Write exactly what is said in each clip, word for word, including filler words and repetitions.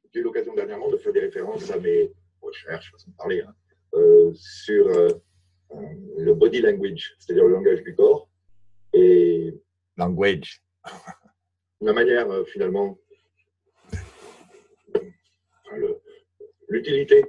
j'ai eu l'occasion dernièrement de faire des références à mes recherches, façon de parler, hein, euh, sur euh, le body language, c'est-à-dire le langage du corps, et language. la manière, euh, finalement, l'utilité,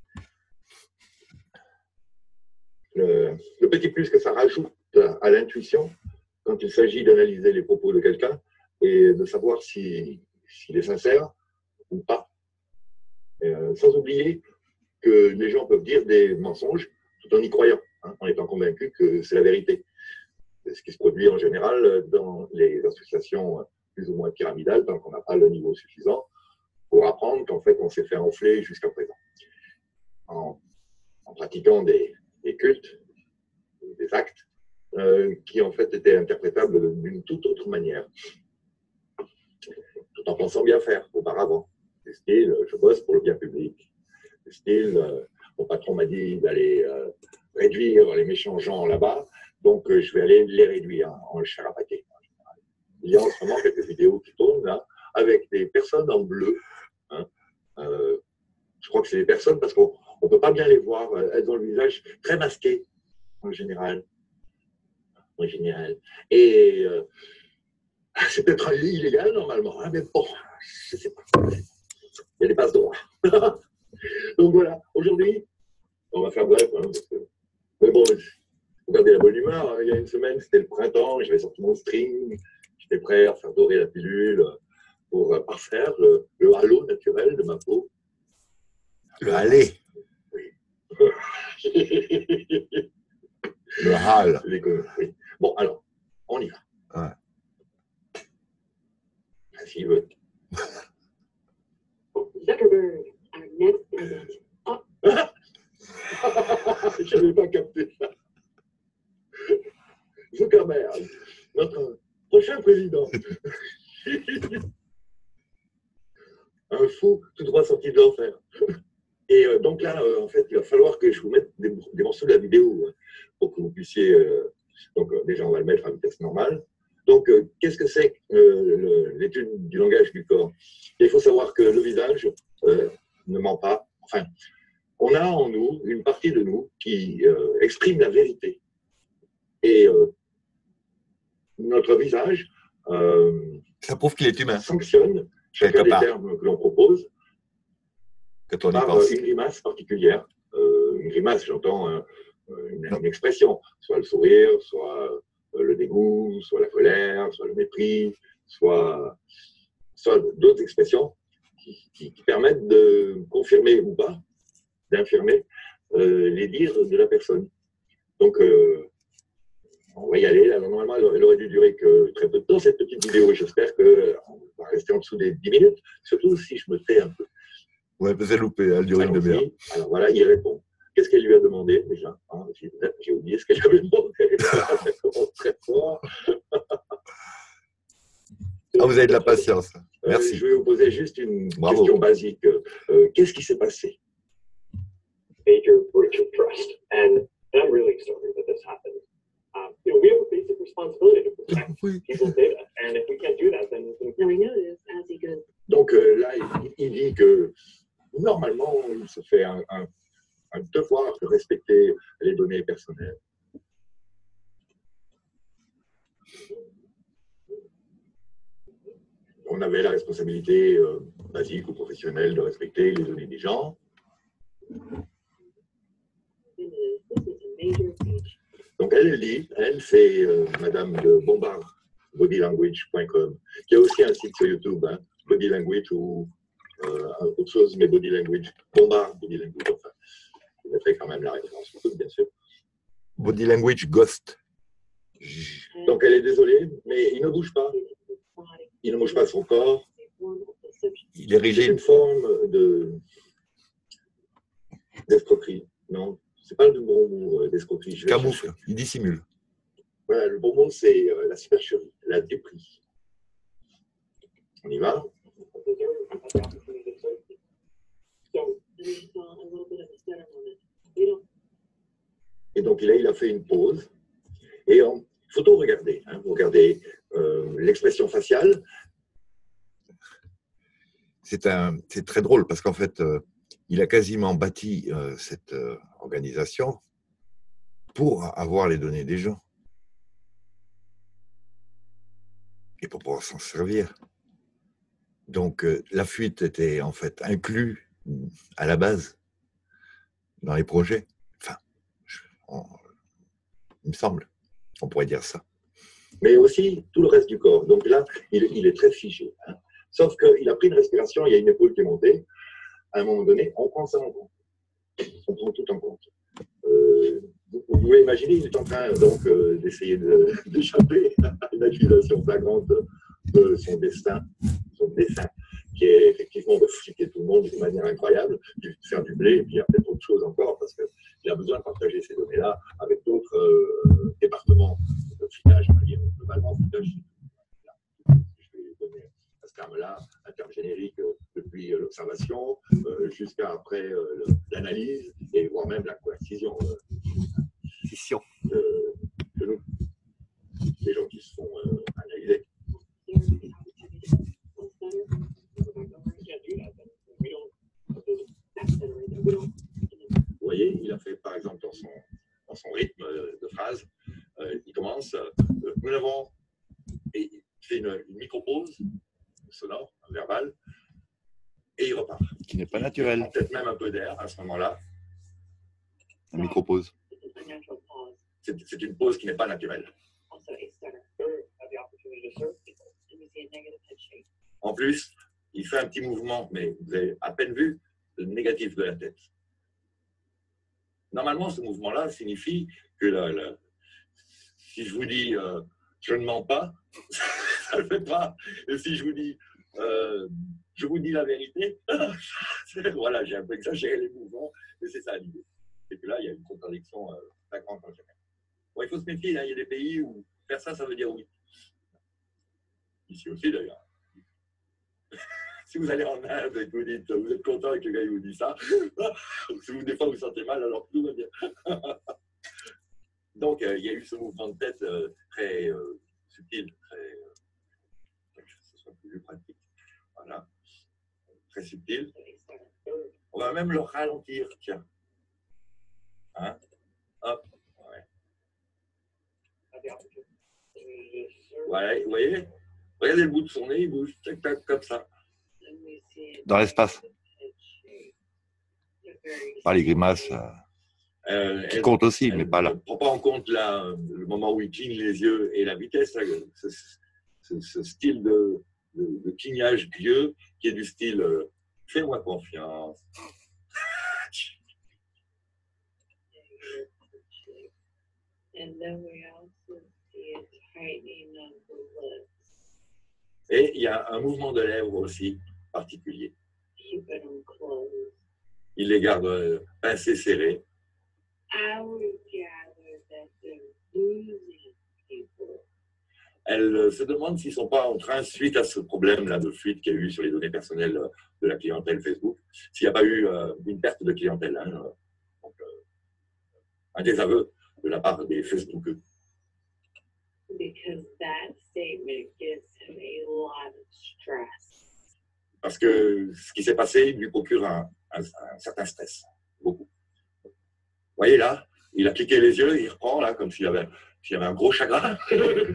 le, le petit plus que ça rajoute à, à l'intuition quand il s'agit d'analyser les propos de quelqu'un et de savoir s'il si, est sincère ou pas. Et, euh, sans oublier que les gens peuvent dire des mensonges tout en y croyant, hein, en étant convaincus que c'est la vérité. C'est ce qui se produit en général dans les associations plus ou moins pyramidales, tant qu'on n'a pas le niveau suffisant pour apprendre qu'en fait on s'est fait enfler jusqu'à présent. En, en pratiquant des, des cultes, des actes, euh, qui en fait étaient interprétables d'une toute autre manière, tout en pensant bien faire auparavant. Du style, je bosse pour le bien public. Du style, euh, mon patron m'a dit d'aller euh, réduire les méchants gens là-bas, donc euh, je vais aller les réduire en le chair à paquet. Il y a en ce moment quelques vidéos qui tournent là, avec des personnes en bleu. Hein. Euh, je crois que c'est des personnes parce qu'on ne peut pas bien les voir. Elles ont le visage très masqué, en général. En général. Et euh, c'est peut-être illégal normalement, hein, mais bon, je ne sais pas. Il y a des passes droits. Donc voilà, aujourd'hui, on va faire bref. Hein, parce que... Mais bon, faut garder la bonne humeur. Hein. Il y a une semaine, c'était le printemps, j'avais sorti mon string, j'étais prêt à faire dorer la pilule pour parfaire le, le halo naturel de ma peau. Le halé. Oui. Le hal. Oui. Bon, alors, on y va. Ouais. Ah, s'il veut. Zuckerberg, our next president. Oh. Je n'avais pas capté ça. Zuckerberg, notre prochain président. Un fou tout droit sorti de l'enfer. Et euh, donc là, euh, en fait, il va falloir que je vous mette des, des morceaux de la vidéo hein, pour que vous puissiez... Euh, donc euh, déjà, on va le mettre à vitesse normale. Donc, euh, qu'est-ce que c'est euh, l'étude du langage du corps? Et il faut savoir que le visage euh, ne ment pas. Enfin, on a en nous une partie de nous qui euh, exprime la vérité. Et euh, notre visage euh, ça prouve qu'il est humain. Sanctionne chacun des termes que l'on propose quand on y par pense. une grimace particulière. Euh, une grimace, j'entends euh, une, une expression, soit le sourire, soit euh, le dégoût, soit la colère, soit le mépris, soit, soit d'autres expressions qui, qui, qui permettent de confirmer ou pas, d'infirmer euh, les dires de la personne. Donc, euh, on va y aller. Là, normalement, elle aurait dû durer que très peu de temps, cette petite vidéo. J'espère qu'on va rester en dessous des dix minutes, surtout si je me tais un peu. Ouais, c'est loupé, elle dure une demi-heure. Alors voilà, il répond. Qu'est-ce qu'elle lui a demandé déjà hein, j'ai oublié ce qu'elle lui avait demandé. Très fort. Ah, vous avez de la patience. Merci. Euh, je vais vous poser juste une Bravo. question basique. Euh, Qu'est-ce qui s'est passé? Major breach of trust. And I'm really sorry that this happened. Um, you know, we have a basic responsibility to protect people's data. And if we can't do that, then... No, I know this, as he goes. Donc euh, là, il, il dit que normalement, il se fait un, un, un devoir de respecter les données personnelles. On avait la responsabilité euh, basique ou professionnelle de respecter les données des gens. Donc elle, elle dit, elle, c'est euh, Madame de Bombard, bodylanguage point com, qui a aussi un site sur YouTube, hein, Body Language ou euh, autre chose, mais Body Language, Bombard, Body Language, enfin, je mettrai quand même la référence YouTube, bien sûr. Body Language Ghost. Donc elle est désolée, mais il ne bouge pas. Il ne bouge pas son corps. Il est C'est rigide. une forme de d'escroquerie. Non, c'est pas le bon mot, d'escroquerie. Je vais Camoufle, chercher. il dissimule. Voilà, le bon mot, c'est euh, la supercherie, la dépris. On y va? Et donc là, il a fait une pause. Et il faut tout regarder. Hein. Vous regardez euh, l'expression faciale. c'est un, c'est très drôle parce qu'en fait, euh, il a quasiment bâti euh, cette euh, organisation pour avoir les données des gens et pour pouvoir s'en servir. Donc, euh, la fuite était en fait inclue à la base dans les projets. Enfin, je, on, il me semble, on pourrait dire ça. Mais aussi tout le reste du corps. Donc là, il, il est très figé. Hein. Sauf qu'il a pris une respiration, il y a une épaule qui est montée. À un moment donné, on prend ça en compte. On prend tout en compte. Euh, vous, vous pouvez imaginer, il est en train donc euh, d'essayer de, d'échapper à une accusation flagrante de son destin, son dessin, qui est effectivement de fliquer tout le monde d'une manière incroyable, de faire du blé, et puis il y a peut-être autre chose encore, parce qu'il a besoin de partager ces données-là avec d'autres euh, départements de flicage, on va dire, globalement, flicage. Je vais donner à ce terme-là, un terme générique euh, depuis l'observation euh, jusqu'à après euh, l'analyse et voire même la coercition euh, de, de nous, les gens qui se font euh, analyser. Vous voyez, il a fait par exemple dans son, dans son rythme de phrase, euh, il commence, euh, nous avons et il fait une, une micro-pause sonore, verbale, et il repart. Qui n'est pas naturel. Peut-être même un peu d'air à ce moment-là. Un micro-pause. C'est, c'est une pause qui n'est pas naturelle. En plus, il fait un petit mouvement, mais vous avez à peine vu le négatif de la tête. Normalement, ce mouvement-là signifie que la, la, si je vous dis euh, je ne mens pas, ça ne le fait pas. Et si je vous dis euh, je vous dis la vérité, voilà, j'ai un peu exagéré les mouvements, mais c'est ça l'idée. C'est que là, il y a une contradiction euh, flagrante en général. Bon, il faut se méfier, hein, il y a des pays où faire ça, ça veut dire oui. Ici aussi d'ailleurs. Si vous allez en Inde et que vous dites, vous êtes content avec le gars qui vous dit ça, si vous, des fois vous sentez mal, alors tout va bien. Donc, euh, il y a eu ce mouvement de tête euh, très euh, subtil, très, euh, que ce soit plus pratique. Voilà, très subtil. On va même le ralentir, tiens. Hein? Hop, ouais. Voilà, vous voyez? Regardez le bout de son nez, il bouge, tac, tac, comme ça. Dans l'espace. Pas les grimaces, euh, euh, qui elle, comptent aussi, elle mais pas là. ne prend pas en compte là, le moment où il cligne les yeux et la vitesse, là, ce, ce, ce style de, de, de clignage vieux qui est du style euh, fais-moi confiance. Et il y a un mouvement de lèvres aussi particulier. Il les garde euh, pincés serrés. Elle euh, se demande s'ils ne sont pas en train, suite à ce problème-là de fuite qu'il y a eu sur les données personnelles de la clientèle Facebook, s'il n'y a pas eu euh, une perte de clientèle. Hein, donc, euh, un désaveu de la part des Facebookers. Parce que ce qui s'est passé lui procure un, un, un certain stress, beaucoup. Vous voyez là, il a cliqué les yeux, il reprend là, comme s'il avait, s'il avait un gros chagrin. Je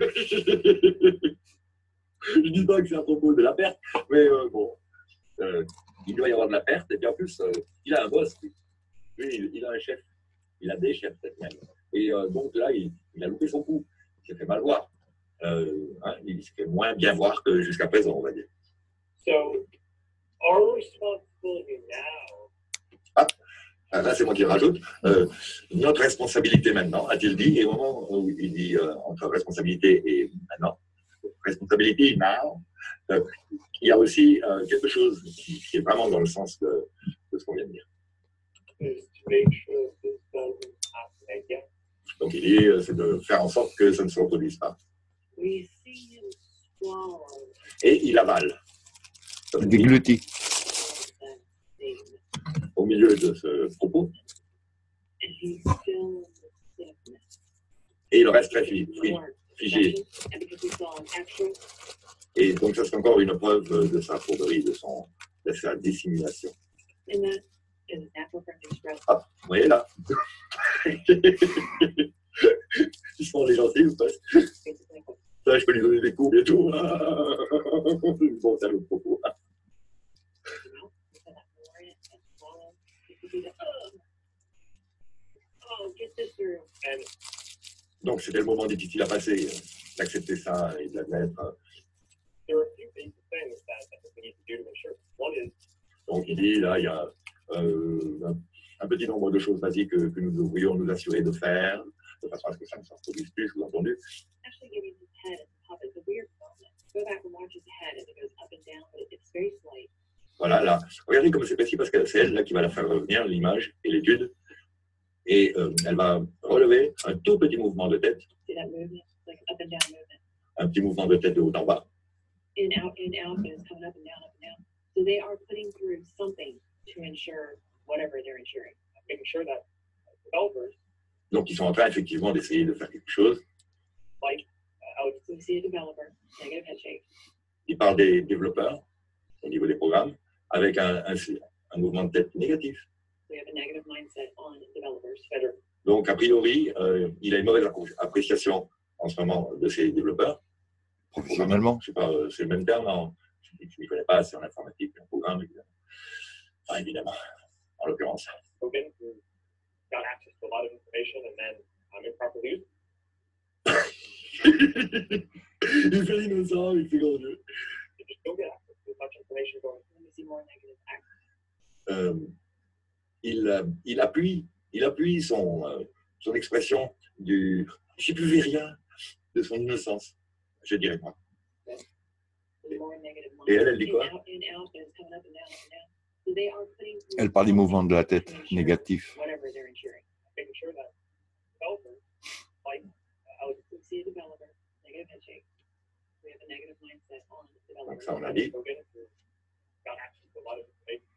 ne dis pas que c'est à propos de la perte, mais euh, bon, euh, il doit y avoir de la perte, et puis en plus, euh, il a un boss, lui, il, il a un chef, il a des chefs peut-être même. Et euh, donc là, il, il a loupé son coup, il s'est fait mal voir. Euh, hein, il se fait moins bien voir que jusqu'à présent, on va dire. So, our responsibility now. Ah, là, c'est moi qui rajoute. Euh, notre responsabilité maintenant, a-t-il dit, et au moment où il dit euh, entre responsabilité et maintenant, responsabilité now, euh, il y a aussi euh, quelque chose qui, qui est vraiment dans le sens de, de ce qu'on vient de dire. Donc il dit, euh, c'est de faire en sorte que ça ne se reproduise pas. Et il avale. Il déglutit. Au milieu de ce propos. Et il reste très figé. Et donc ça c'est encore une preuve de sa fourberie, de son, C'est sa dissimulation. And that is a natural for him to express. Ah, vous voyez là. Ils sont les gentils ou pas? Basically, what Ça, je peux lui donner des coups et tout. Bon, c'est le propos. you know, you said that more and and swallow. You could do the oh, oh, get this through. And Donc, c'était le moment difficile à passer, euh, d'accepter ça et de l'admettre. there are a few basic things that I think we need to do to ensure. One is Donc, il dit, là, il y a euh, un, un petit nombre de choses basiques que, que nous devrions nous assurer de faire, de façon à ce que ça ne se reproduise plus, sous-entendu. Actually, giving his head as a puppet is a weird moment. Go back and watch his head as it goes up and down, but it's very slight. Voilà, là. Regardez comme c'est précis parce que c'est elle là qui va la faire revenir, l'image et l'étude. Et euh, elle va relever un tout petit mouvement de tête, See that movement? Like up and down movement. un petit mouvement de tête de haut en bas. In, out, in, out, but it's coming up and down, up and down. So they are putting through something to ensure whatever they're ensuring. making sure that developers Donc, ils sont en train effectivement d'essayer de faire quelque chose. like uh, Alex So we see a developer, negative head shake. Ils parlent des développeurs au niveau des programmes avec un, un, un mouvement de tête négatif. We have a negative mindset on developers. better. Donc, a priori, euh, il a une mauvaise appréciation en ce moment de ces développeurs. Professionnellement. Je sais pas, euh, c'est le même terme. Hein. Je ne m'y connais pas assez en informatique, en programme, évidemment. Enfin, évidemment, en l'occurrence. Hogan, who got access to a lot of information and then um, improperly used. Il fait l'innocent, il fait grand jeu. You just don't get access to as much information going. Let me see more negative act. Euh, il, euh, il appuie, il appuie son, euh, son expression du « je plus rien » de son innocence, je dirais moi. More negative mindset. Et elle, elle dit quoi? In, out, in, out, but it's coming up and down, up and down. So they are putting through Elle parle du mouvement de la tête to ensure négatif. Whatever they're ensuring. Making sure that developers like uh, Alex We see a developer, negative head shake. We have a negative mindset on Donc developers. ça, on a dit. Hogan, who got access to a lot of information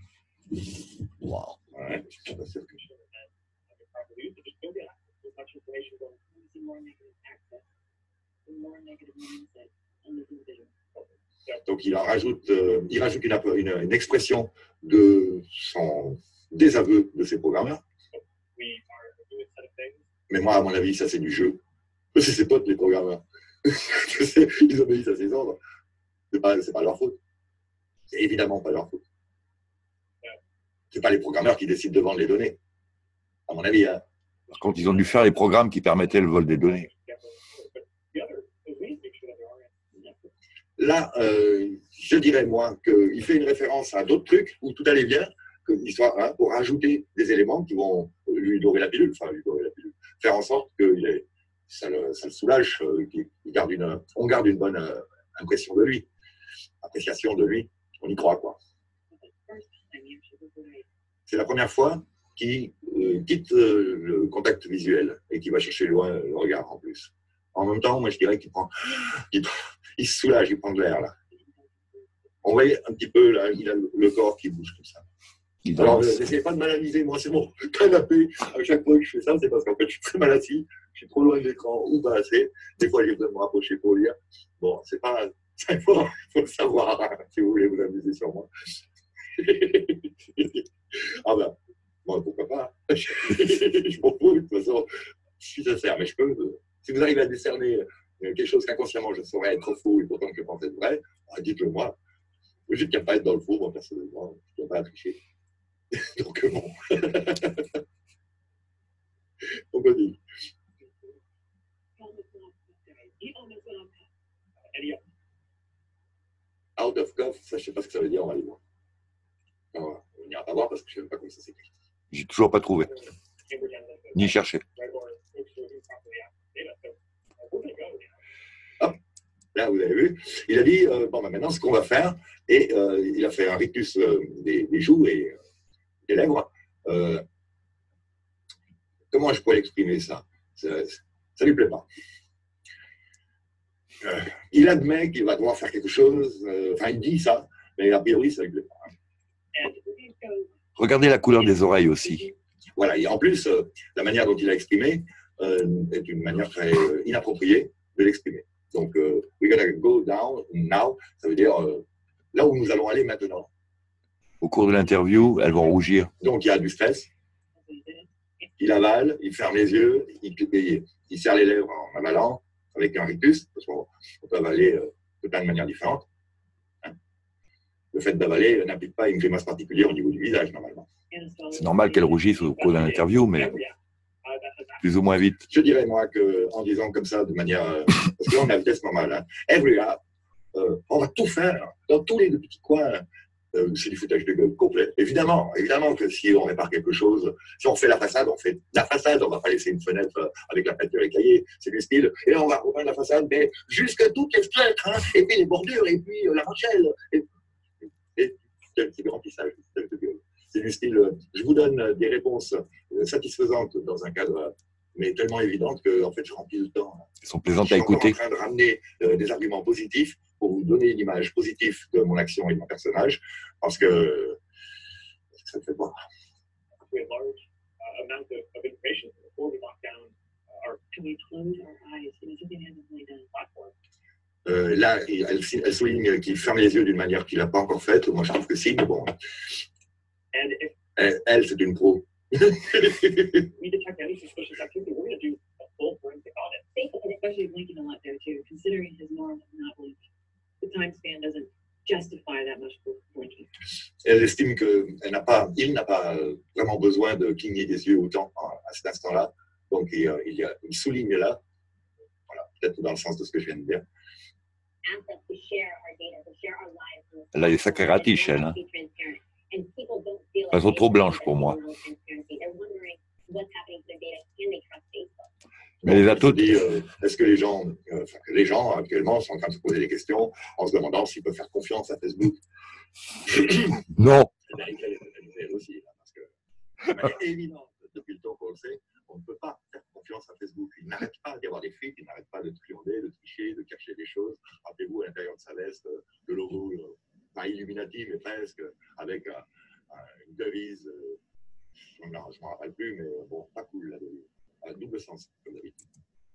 Wow. Ouais, je suis pas sûr que- and then um, improperly used. You just don't get access to as much information going. We see more negative access, and more negative mindset on this individual. Donc il en rajoute, euh, il rajoute une, une, une expression de son désaveu de ses programmeurs. We are doing a set of things. Mais moi, à mon avis, ça c'est du jeu. C'est ses potes, les programmeurs. Ils obéissent à ses ordres. C'est pas, c'est pas leur faute. C'est évidemment pas leur faute. C'est pas les programmeurs qui décident de vendre les données. À mon avis, hein. Par contre, ils ont dû faire les programmes qui permettaient le vol des données. But the other is we need to make sure that there are Là, euh, je dirais, moi, qu'il fait une référence à d'autres trucs où tout allait bien, que l'histoire, hein, pour rajouter des éléments qui vont lui dorer la pilule, enfin, lui dorer la pilule, faire en sorte que il est, ça, le, ça le soulage, euh, qu'il garde une, on garde une bonne euh, impression de lui, appréciation de lui, on y croit, quoi. But the first time you actually look what I C'est la première fois qu'il euh, quitte euh, le contact visuel et qu'il va chercher loin le regard en plus. En même temps, moi, je dirais qu'il prend, il, il se soulage, il prend de l'air, là. On voit un petit peu, là, il a le corps qui bouge comme ça. Ils Alors, dansent. n'essayez pas de mal amuser, moi, c'est mon canapé. À chaque fois que je fais ça, c'est parce qu'en fait, je suis très mal assis, je suis trop loin de l'écran ou pas assez. Des fois, j'ai besoin de me rapprocher pour lire. Bon, c'est pas. Il faut, faut le savoir, hein, si vous voulez vous amuser sur moi. Ah ben, bon, pourquoi pas. Je m'en fous, de toute façon, je suis sincère, mais je peux. Si vous arrivez à décerner quelque chose qu'inconsciemment je saurais être faux et pourtant que je pense être vrai, dites-le moi. Je ne tiens pas à être dans le faux, moi, personnellement. Je ne tiens pas à tricher. Donc, bon. On continue. almost went off the He almost went off the any of Out of cuff, ça, je ne sais pas ce que ça veut dire, on va aller voir. Alors, on n'ira pas voir parce que je ne sais même pas comment ça s'écrit. J'ai toujours pas trouvé, Cambridge Analytica, ni cherché. right, or make sure we properly access data. So uh, we're going to go now. Là, vous avez vu, il a dit, euh, bon, ben, maintenant, ce qu'on va faire, et euh, il a fait un rictus euh, des, des joues et euh, des lèvres. Euh, comment je pourrais exprimer ça? Ça ne lui plaît pas. Euh, il admet qu'il va devoir faire quelque chose, euh, enfin, il dit ça, mais a priori, ça ne lui plaît pas. And we're gonna go. Regardez la couleur des oreilles aussi. Voilà, et en plus, euh, la manière dont il a exprimé euh, est une manière très euh, inappropriée de l'exprimer. Donc, euh, we're gonna go down now, ça veut dire euh, là où nous allons aller maintenant. Au cours de l'interview, elles vont rougir. Donc il y a du stress. Il avale, il ferme les yeux, il, il, il serre les lèvres en avalant avec un rictus, parce qu'on peut avaler euh, de plein de manières différentes. Hein. Le fait d'avaler n'implique pas une grimace particulière au niveau du visage, normalement. C'est normal qu'elle rougisse au cours d'une interview, mais plus ou moins vite. Je dirais, moi, qu'en disant comme ça, de manière... Euh, parce que là, on a la vitesse normale. Hein. Every up, euh, on va tout faire, dans tous les petits coins. Euh, c'est du foutage de gueule complet. Évidemment, évidemment que si on répare quelque chose, si on fait la façade, on fait la façade, on ne va pas laisser une fenêtre avec la peinture écaillée, c'est du style. Et là, on va repeindre la façade, mais jusque toutes les fenêtres, hein, et puis les bordures, et puis euh, la rachelle. Et, et, et c'est du remplissage, c'est du style. Euh, je vous donne des réponses satisfaisantes dans un cadre, mais tellement évidentes que, en fait, je remplis le temps. Elles sont plaisantes à écouter. Je suis en train de ramener euh, des arguments positifs pour vous donner une image positive de mon action et de mon personnage, parce que ça me fait voir. Euh, là, elle, elle souligne qu'il ferme les yeux d'une manière qu'il n'a pas encore faite. Moi, je trouve que si, mais bon. Elle, elle c'est une pro. Especially blinking a lot there too, considering his norm of not blinking. The time span doesn't justify that much blinking. Elle estime qu'il n'a pas, il n'a pas vraiment besoin de cligner des yeux autant à cet instant-là. Donc il, il, il souligne là, voilà, peut-être dans le sens de ce que je viens de dire. Elle a des sacrées ratiches, elle. Hein. Elles sont trop blanches pour moi. Mais les a toutes. Euh, Est-ce que les gens, euh, enfin, les gens actuellement sont en train de se poser des questions en se demandant s'ils peuvent faire confiance à Facebook? Non. Aussi, parce que de manière évidente, depuis le temps qu'on le sait, on ne peut pas faire confiance à Facebook. Il n'arrête pas d'y avoir des frites, il n'arrête pas de truander, de tricher, de cacher des choses. Rappelez-vous, à l'intérieur de sa veste, le logo, euh, pas Illuminati, mais presque, avec euh, une devise, euh, je ne m'en rappelle plus, mais bon, pas cool la devise. À double sens, comme d'habitude.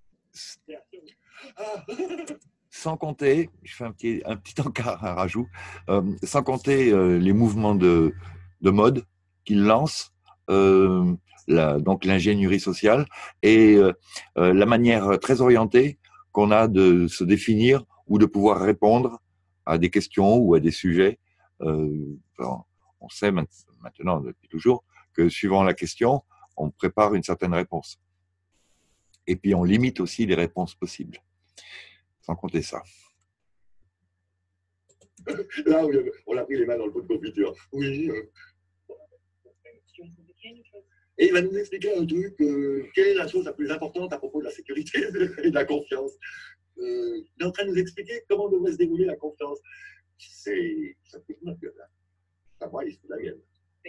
Ah. Sans compter, je fais un petit, un petit encart, un rajout, euh, sans compter euh, les mouvements de, de mode qu'il lance, euh, la, donc l'ingénierie sociale et euh, euh, la manière très orientée qu'on a de se définir ou de pouvoir répondre à des questions ou à des sujets. Euh, alors, on sait maintenant, depuis toujours, que suivant la question, on prépare une certaine réponse. Et puis, on limite aussi les réponses possibles. Sans compter ça. Là, on a pris les mains dans le pot de confiture. Oui. Et il va nous expliquer un truc. Euh, quelle est la chose la plus importante à propos de la sécurité et de la confiance? euh, Il est en train de nous expliquer comment devrait se dérouler la confiance. C'est... Ça fait une gueule. Ça, moi, il se fout la gueule.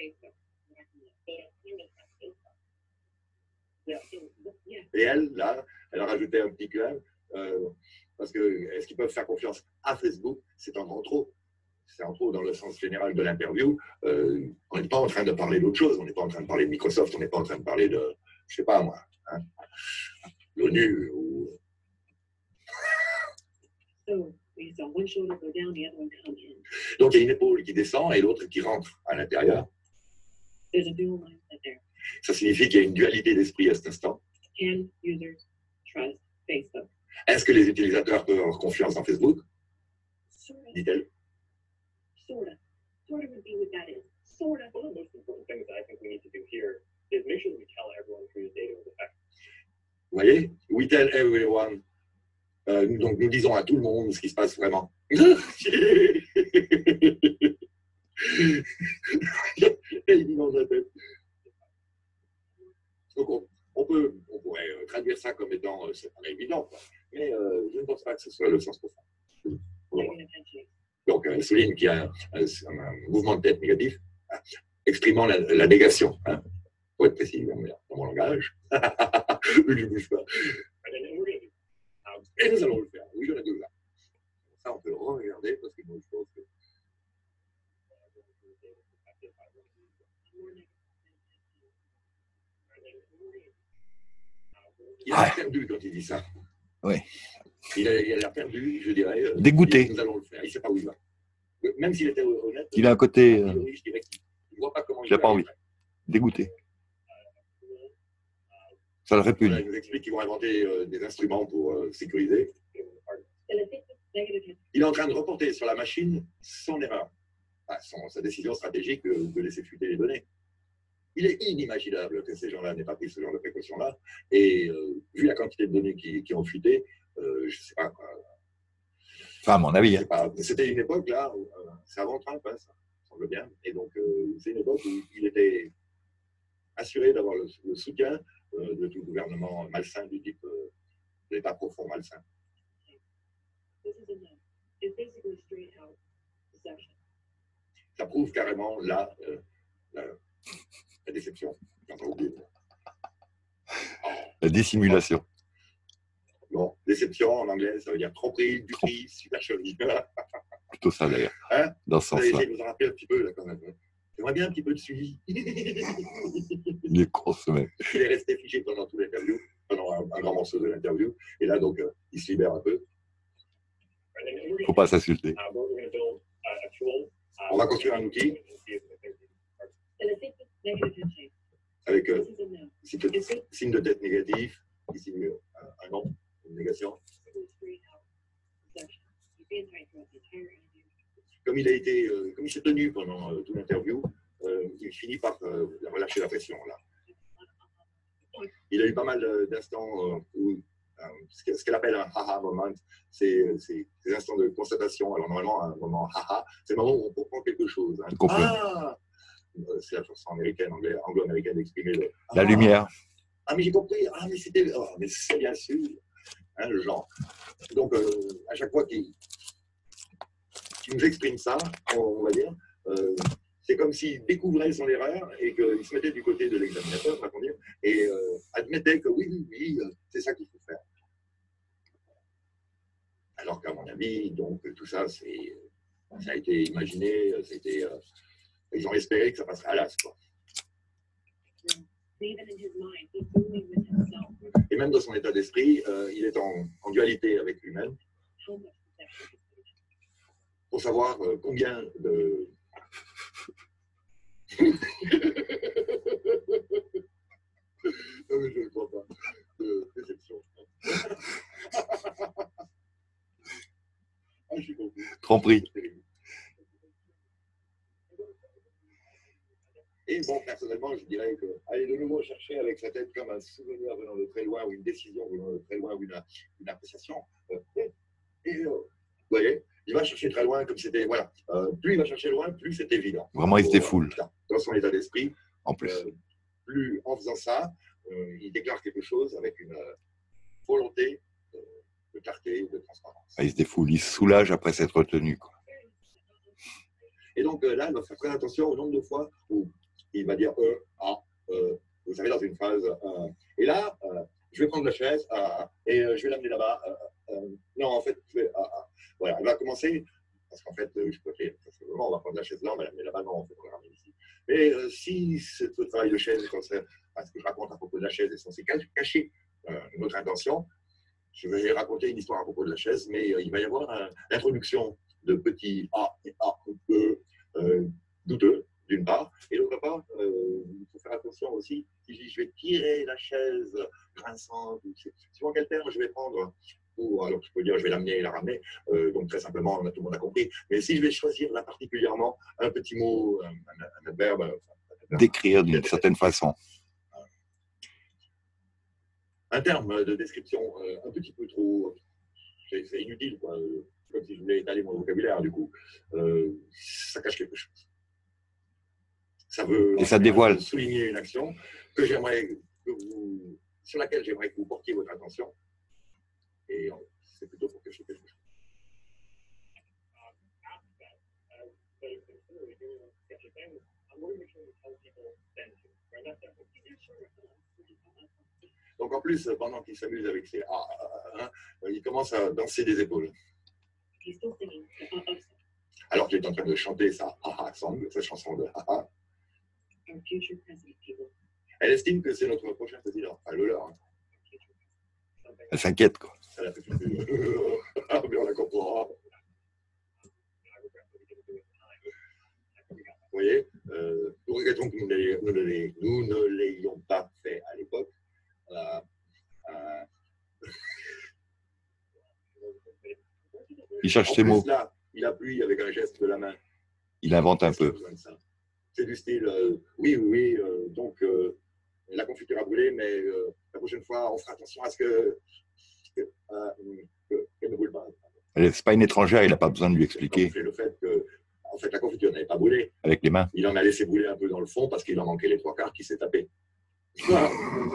Et elle, là, elle a rajouté un petit claim, euh, parce que est-ce qu'ils peuvent faire confiance à Facebook? C'est un grand trop. C'est un trop dans le sens général de l'interview. Euh, on n'est pas en train de parler d'autre chose. On n'est pas en train de parler de Microsoft. On n'est pas en train de parler de, je sais pas moi, hein, l'ONU ou. Donc il y a une épaule qui descend et l'autre qui rentre à l'intérieur. Ça signifie qu'il y a une dualité d'esprit à cet instant. Est-ce que les utilisateurs peuvent avoir confiance en Facebook? Dit-elle. Vous voyez? We tell everyone. Euh, donc nous disons à tout le monde ce qui se passe vraiment. Il dit dans sa tête. Donc on, on, peut, on pourrait traduire ça comme étant, euh, c'est pas évident, quoi. Mais euh, je ne pense pas que ce soit le sens profond. Donc elle souligne qu'il y a un, un, un mouvement de tête négatif, hein, exprimant la, la négation, hein, pour être précis dans, dans mon langage. Je ne bouge pas. Et nous allons le faire. Oui, je l'ai déjà. Ça, on peut le regarder parce que moi, je pense que. Il a l'air perdu quand il dit ça. Oui. Il a l'air perdu, je dirais. Dégoûté. Nous allons le faire. Il ne sait pas où il va. Même s'il était honnête, Il a un côté. a Euh, priori, je dirais qu'il ne voit pas comment il J'ai va pas y envie. arriver. dégoûté. Ça le répugne. Voilà, il nous explique qu'ils vont inventer euh, des instruments pour euh, sécuriser. Il est en train de reporter sur la machine son erreur, enfin, son, sa décision stratégique euh, de laisser fuiter les données. Il est inimaginable que ces gens-là n'aient pas pris ce genre de précaution-là. Et euh, vu la quantité de données qui, qui ont fuité, euh, je ne sais pas. Euh, Enfin, à mon avis. Hein. Pas, c'était une époque là, où, euh, c'est avant Trump, hein, ça semble bien. Et donc, euh, c'est une époque où il était assuré d'avoir le, le soutien euh, de tout gouvernement malsain du type euh, l'État profond malsain. Ça prouve carrément là euh, la, la déception. La dissimulation. Bon, déception en anglais, ça veut dire tromperie, duperie, supercherie. Plutôt ça d'ailleurs, Hein, dans ce vous avez sens-là. essayé de vous en rappeler un petit peu là quand même. J'aimerais bien un petit peu de suivi. Il est con ce mec. Il est resté figé pendant toute l'interview, pendant un, un grand morceau de l'interview. Et là, donc, euh, il se libère un peu. Faut pas s'insulter. On va construire un outil avec euh, signe de tête négatif, ici un, un non, une négation. Comme il a été, euh, comme il s'est tenu pendant euh, toute l'interview, euh, il finit par euh, relâcher la pression là. Il a eu pas mal d'instants euh, où euh, ce qu'elle appelle un haha moment, c'est des instants de constatation. Alors normalement, un moment haha, c'est le moment où on comprend quelque chose. Hein. Ah, c'est la chanson américaine, anglo-américaine d'exprimer le. La ah, lumière. Ah, mais j'ai compris. Ah, mais c'était. Oh, mais c'est bien sûr. Hein, le genre. Donc, euh, à chaque fois qu'il qu nous exprime ça, on va dire, euh, c'est comme s'il découvrait son erreur et qu'il se mettait du côté de l'examinateur, va-t-on dire, et euh, admettait que oui, oui, oui, c'est ça qu'il faut faire. Alors qu'à mon avis, donc, tout ça, c'est, ça a été imaginé, ça a été, euh, ils ont espéré que ça passerait à l'as, quoi. Et même dans son état d'esprit, euh, il est en, en dualité avec lui-même pour savoir euh, combien de... non, mais je ne crois pas. De déception. Ah, j'ai compris. Tromperie. Et bon, personnellement, je dirais que aller de nouveau chercher avec sa tête comme un souvenir venant de très loin ou une décision venant de très loin ou une, une appréciation. Euh, et, et euh, vous voyez, il va chercher très loin comme c'était. Voilà. Euh, plus il va chercher loin, plus c'est évident. Vraiment, il se défoule. Dans son état d'esprit, en plus. Euh, plus en faisant ça, euh, il déclare quelque chose avec une euh, volonté de, de clarté, de transparence. Ah, il se défoule, il se soulage après s'être retenu, quoi. Et donc euh, là, il va faire très attention au nombre de fois où il va dire euh, ah, euh, vous savez, dans une phrase. Euh, et là, euh, je vais prendre la chaise euh, et euh, je vais l'amener là-bas. Euh, euh, non, en fait, je vais, ah, ah. Voilà, elle va commencer, parce qu'en fait, euh, je peux faire, on va prendre la chaise là, on va l'amener là-bas, non, en fait, on va la ramener ici. Mais euh, si ce travail de chaise, quand c'est, ce que je raconte à propos de la chaise est censé cacher euh, notre intention, je vais raconter une histoire à propos de la chaise, mais euh, il va y avoir un, l'introduction de petits A et A, E, euh, douteux, d'une part, et d'autre part, euh, il faut faire attention aussi, si je dis je vais tirer la chaise grinçante, suivant quel terme je vais prendre, ou alors je peux dire je vais l'amener et la ramener, euh, donc très simplement, tout le monde a compris, mais si je vais choisir là particulièrement un petit mot, un, un, un adverbe, enfin, décrire d'une certaine façon. Un terme de description euh, un petit peu trop, c'est inutile, quoi, comme si je voulais étaler mon vocabulaire, du coup, euh, ça cache quelque chose. Ça veut et ça dévoile. Souligner une action que j'aimerais que vous, sur laquelle j'aimerais que vous portiez votre attention. Et c'est plutôt pour cacher quelque chose. Donc en plus, pendant qu'il s'amuse avec ses ah, ah, ah, il commence à danser des épaules. Alors qu'il est en train de chanter sa ah ah song, sa chanson de ah ah. Elle estime que c'est notre prochain président. Enfin, le leur. Hein. Elle s'inquiète, quoi. Elle a fait plus. Ah, mais on la comprend. voyez, euh, nous regrettons que nous, n'ayons- nous ne l'ayons- nous ne l'ayons pas fait à l'époque. Euh, euh, Il cherche en ses plus, mots. là, il appuie avec un geste de la main. Il invente un Qu'est-ce qu'il a peu. besoin de ça? C'est du style, euh, oui, oui, oui, euh, donc euh, la confiture a brûlé, mais euh, la prochaine fois, on fera attention à ce que que, euh, que- qu'elle ne brûle pas. C'est pas une étrangère, il n'a pas besoin de lui expliquer C'est le fait que, en fait, la confiture n'avait pas brûlé. avec les mains. Il en a laissé brûler un peu dans le fond parce qu'il en manquait les trois quarts qui s'est tapé. Voilà.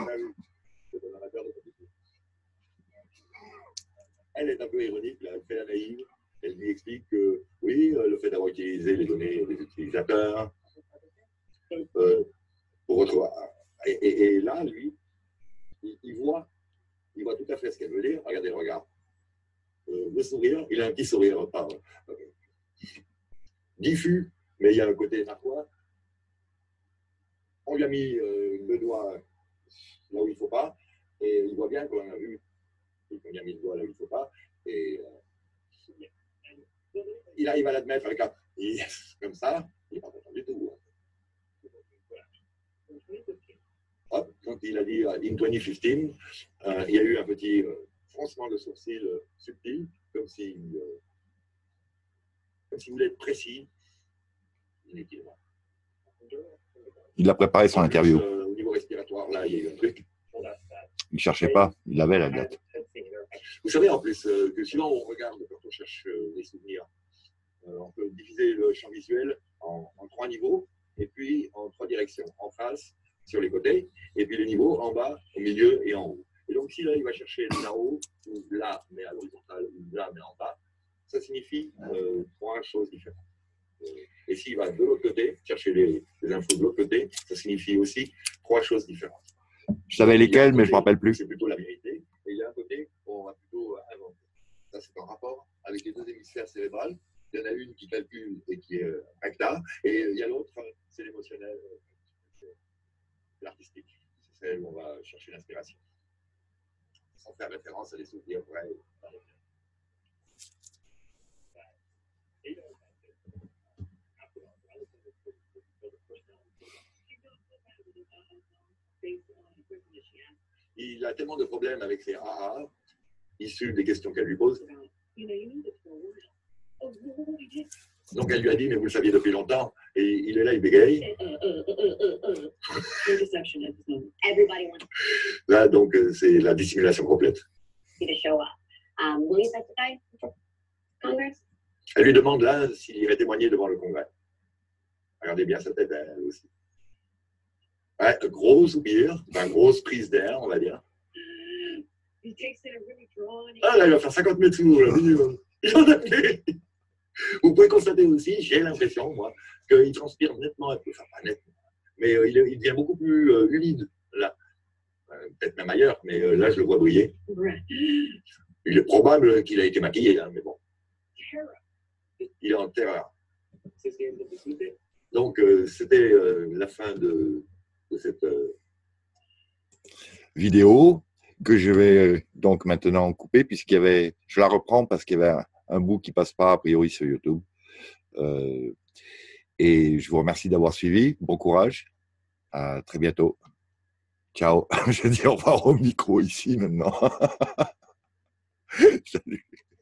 Elle est un peu ironique, là. Elle fait la naïve. Elle lui explique que oui, euh, le fait d'avoir utilisé les données des utilisateurs euh, pour retrouver. Et, et- et là, lui, il, il voit, il voit tout à fait ce qu'elle veut dire. Regardez le regard. Euh, le sourire, il a un petit sourire, pas euh, diffus, mais il y a un côté narquois. On lui a mis euh, le doigt là où il ne faut pas, et il voit bien qu'on a vu qu'on lui a mis le doigt là où il ne faut pas, et euh, il arrive à l'admettre avec un yes, comme ça, il n'est pas content du tout. Hop, quand il a dit euh, in deux mille quinze, euh, il y a eu un petit euh, froncement de sourcil euh, subtil, comme si, euh, comme s'il voulait être précis. Inutilement. Il a préparé son En plus, interview. euh, au niveau respiratoire, là, il y a eu un truc. Il ne cherchait pas, il avait la date. Vous savez en plus euh, que souvent on regarde, quand on cherche euh, les souvenirs, euh, on peut diviser le champ visuel en, en trois niveaux, et puis en trois directions, en face, sur les côtés, et puis les niveaux en bas, au milieu et en haut. Et donc si là, il va chercher là-haut, ou là, mais à l'horizontale, ou là, mais en bas, ça signifie euh, trois choses différentes. Et s'il va de l'autre côté, chercher les, les infos de l'autre côté, ça signifie aussi trois choses différentes. Je savais lesquels, mais je ne me Côté, rappelle plus. c'est plutôt la vérité. Et il y a un côté où on va plutôt inventer. Ça, c'est en rapport avec les deux hémisphères cérébrales. Il y en a une qui calcule et qui est recta, et il y a l'autre, c'est l'émotionnel, c'est l'artistique. C'est celle où on va chercher l'inspiration. Sans faire référence à des souvenirs vrais. Il a tellement de problèmes avec ses A A, issus des questions qu'elle lui pose. Donc elle lui a dit, mais vous le saviez depuis longtemps, et il est là, il bégaye. Là, donc, c'est la dissimulation complète. Elle lui demande là s'il irait témoigner devant le Congrès. Regardez bien sa tête, elle aussi. Ouais, gros soupir, enfin, grosse prise d'air, on va dire. Ah là, il va faire cinquante mètres sous l'eau, là, minimum. Il en a fait. Vous pouvez constater aussi, j'ai l'impression, moi, qu'il transpire nettement un peu, enfin pas nettement, mais euh, il, est, il devient beaucoup plus euh, humide, là. Euh, peut-être même ailleurs, mais euh, là, je le vois briller. Il est probable qu'il a été maquillé, hein, mais bon. Il est en terreur. Donc, euh, c'était euh, la fin de, de cette euh... vidéo que je vais donc maintenant couper, puisqu'il y avait, je la reprends parce qu'il y avait un, un bout qui passe pas a priori sur YouTube. Euh, et je vous remercie d'avoir suivi. Bon courage. À très bientôt. Ciao. Je dis au revoir au micro ici maintenant. Salut.